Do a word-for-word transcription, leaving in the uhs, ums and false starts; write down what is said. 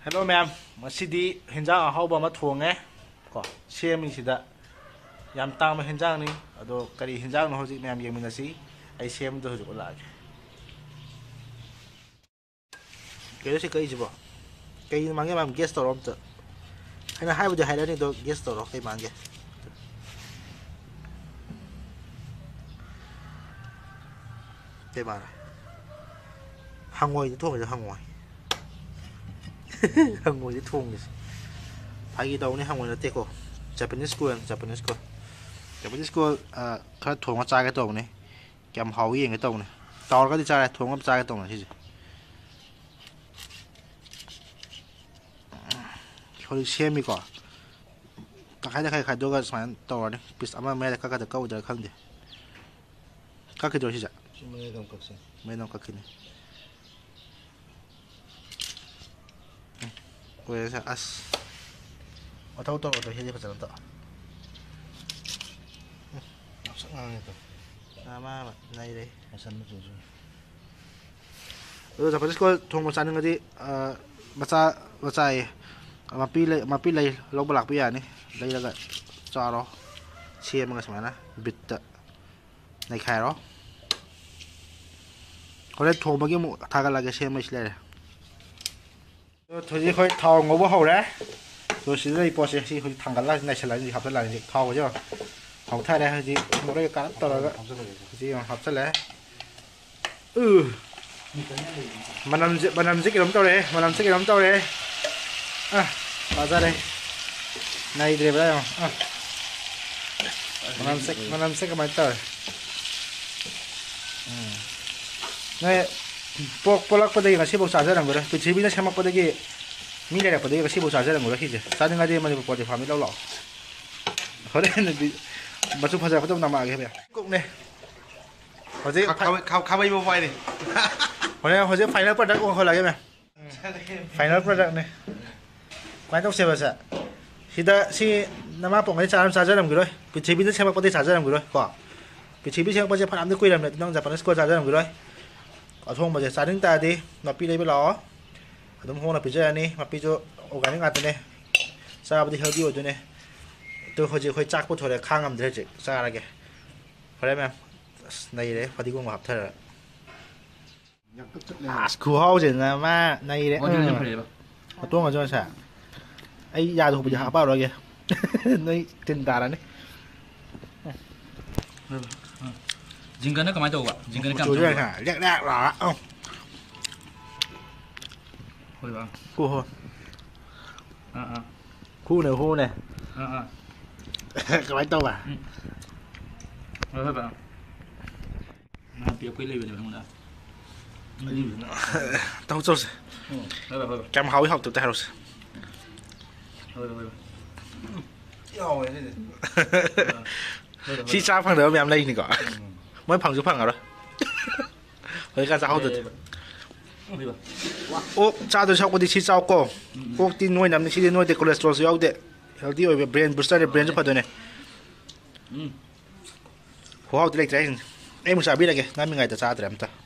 Hello ma'am, masidi hinjang ahauba ma thonge ko semi sida yam tang ma hinjang ni ado kari hinjang no hojik ma'am yeminasi ai sem do hojik la ge kero se kai jibo kai mange ma'am guest to rom to ana haibu de hailani do guest to ro kai mange kai ma hangoi thong je hangoi hàng ngồi thùng gì phải đâu này hàng ngồi nó tê cô Japanese school Japanese school Japanese school à khá thùng nó trái cái tàu này kèm hậu yên cái tàu này to cái đi trái thùng nó trái cái tàu này chứ gì hồi xem mi có các cái cái cái đồ cái sản tàu này bis ama mẹ các cái câu được không gì các cái đồ gì vậy mấy đồng các cái này 왜 아스 어떠 또 어떠 해지 버전 또 상황에 또 아마 나이래 무슨 무슨 어 자빠스 거 통고 사는 거지 어 맞아 맞아이 마필레 마필레 로블락 비야니 레이라가 짜로 치에만 가스마나 비트 나이 카이로 그래 통보기 뭐 다갈라게 세면 있래 thôi khơi thao ngô bố hậu đấy rồi xí đây bỏ xí khơi thằng cái này sẽ là gì học sẽ là gì thao chứ học thay đây gì nó đây cá to rồi gì học sẽ là ừ mà làm mà làm cái đống tao đấy mà làm cái đống tao đấy à vào ra đây này để vào đây à mà làm cái mà làm cái máy tờ này pok polak pada yang kasih bau saja orang berah, peci bina sama pada ke, mila ada pada yang kasih bau saja orang berah hije, saja nggak dia mana pada family lau lau, kalau ni masuk pasal aku tu nama agak ya, kok ni, hojek kau kau ibu boy ni, hojek hojek final product orang kau lagi mana, final product ni, kau tahu siapa sah, sida si nama pokoknya cara saja orang berah, peci bina sama pada saja orang berah, kau, peci bina sama pada pernah ambil kuih dalam, nong Japanese kuih saja orang berah. ở thôn bây giờ xa đứng ta đi mà pi đây với ló đúng không là pi chơi này mà pi cho organic ăn này sao bây giờ đi rồi này tôi hồi giờ hồi chắc có thôi là khang làm thế chứ sao là cái phải đấy em này đấy phải đi cùng hợp thật à khu hậu chứ là mà này đấy ở tuông ở chỗ sao ấy già rồi bây giờ học bao rồi kìa này tiền ta đấy Jinggan nó có mấy đồ ạ? Jinggan nó cầm chỗ này hả? Đẹp đẹp rồi không? Hồi vào. Khu hồi. À à. Khu này khu này. À à. Cái bánh tàu à? Rồi thôi vào. Mà tiêu quay lên về được không đã? Tao rồi. Ừ. Thôi vào thôi vào. Cam hậu học từ tay rồi. Thôi thôi vào. Rồi đấy. Chi cha phăng được mẹ em đây này cả. Mới phăng xuống phăng rồi đó. Với cái sao được. Ô, cha tôi sau có đi chi sao cô. Cô tin nuôi nằm đi chi nuôi để cholesterol yếu đấy. Healthy rồi brain booster để brain cho phát này. Hoa hậu thì lấy trái. Em muốn sao biết là cái, ngay mình ngày ta cha thì làm ta.